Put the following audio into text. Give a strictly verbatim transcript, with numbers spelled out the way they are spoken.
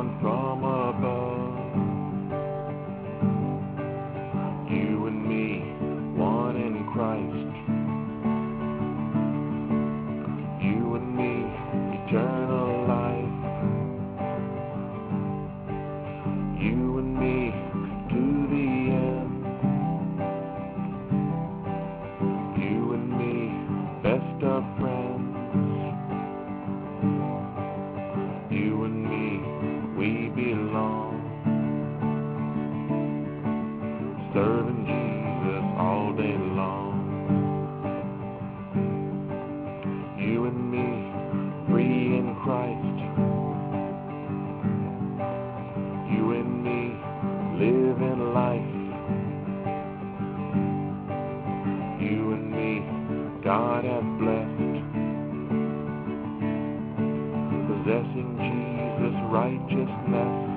down from above. You and me, one in Christ. You and me, eternal life. You and me, to the end. You and me, best of friends. You and me, we belong. Serving Jesus all day long. You and me, free in Christ. You and me, living life. You and me, God has blessed. Possessing Jesus' righteousness.